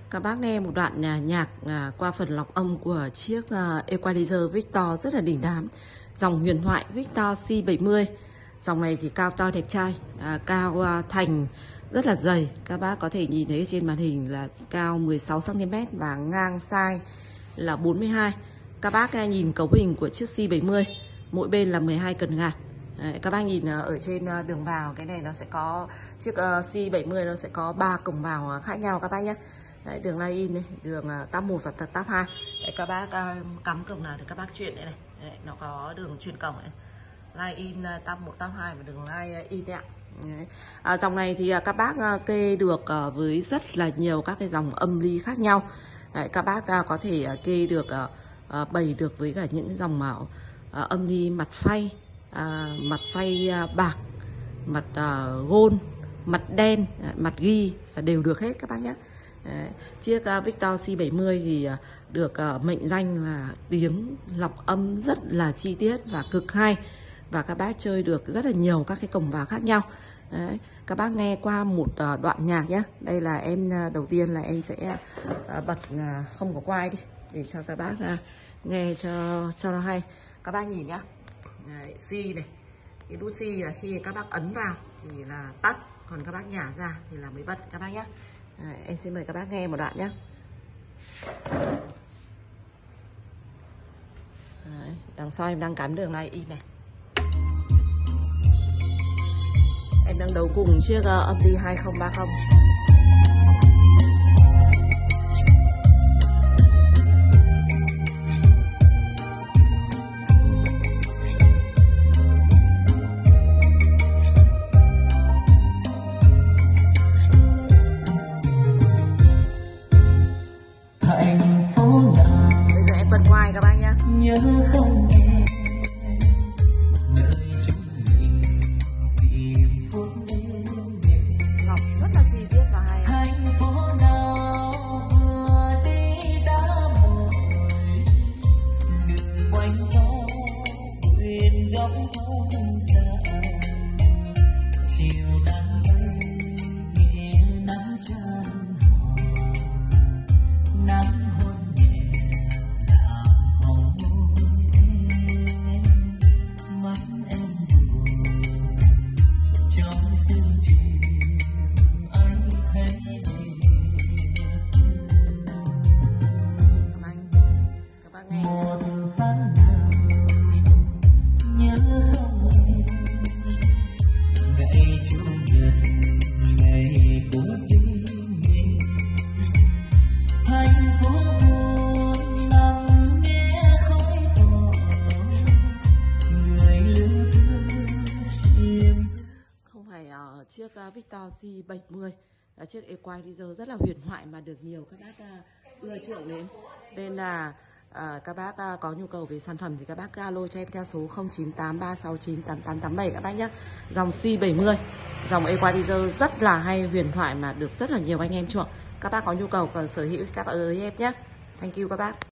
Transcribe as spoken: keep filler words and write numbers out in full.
Các bác nghe một đoạn nhạc qua phần lọc âm của chiếc Equalizer Victor rất là đỉnh đám. Dòng huyền thoại Victor C bảy mươi. Dòng này thì cao to đẹp trai, à, cao thành rất là dày. Các bác có thể nhìn thấy trên màn hình là cao mười sáu xăng ti mét và ngang size là bốn mươi hai. Các bác nhìn cấu hình của chiếc C bảy mươi, mỗi bên là mười hai cần gạt. Đấy, các bác nhìn ở trên đường vào, cái này nó sẽ có chiếc C bảy mươi nó sẽ có ba cổng vào khác nhau các bác nhé. Đấy, đường line in này, đường tab một và tab hai. Đấy, các bác uh, cắm cổng nào thì các bác chuyển đây này. Đấy, nó có đường truyền cổng này. Line in tab một, tab hai và đường line in đấy ạ. Đấy. À, dòng này thì các bác uh, kê được uh, với rất là nhiều các cái dòng âm ly khác nhau. Đấy, các bác uh, có thể uh, kê được uh, uh, bày được với cả những dòng màu uh, âm ly mặt phay, uh, mặt phay uh, bạc, mặt uh, gold, mặt đen, uh, mặt ghi uh, đều được hết các bác nhé. Đấy. Chiếc uh, Victor C bảy mươi thì uh, được uh, mệnh danh là tiếng lọc âm rất là chi tiết và cực hay, và các bác chơi được rất là nhiều các cái cổng vào khác nhau. Đấy. Các bác nghe qua một uh, đoạn nhạc nhé. Đây là em uh, đầu tiên là em sẽ uh, bật uh, không có quay đi để cho các bác uh, nghe cho cho nó hay. Các bác nhìn nhá. Đấy, C này, cái nút C là khi các bác ấn vào thì là tắt, còn các bác nhả ra thì là mới bật các bác nhé. Đấy, em xin mời các bác nghe một đoạn nhé. Đấy, đằng sau em đang cắm đường line in này. Em đang đấu cùng chiếc uh, âm ly hai không ba không. Bây giờ em bật ngoài các bác nhé. Nhớ không em, nơi chúng mình tìm phút đêm ngọc rất là chi tiết và hay. Thành phố nào vừa đi đã mỏi, đường quanh đó quyền góc thông xa, chiều nắng bay nghe nắng tràn hòa, nắng chiếc Victor C bảy mươi là chiếc Equalizer rất là huyền thoại mà được nhiều các bác ưa chuộng đến, nên là à, các bác à, có nhu cầu về sản phẩm thì các bác alo cho em theo số không chín tám ba sáu chín tám tám tám bảy các bác nhé. Dòng C bảy mươi, dòng Equalizer rất là hay, huyền thoại mà được rất là nhiều anh em chuộng. Các bác có nhu cầu cần sở hữu các bác ơi em nhé. Thank you các bác.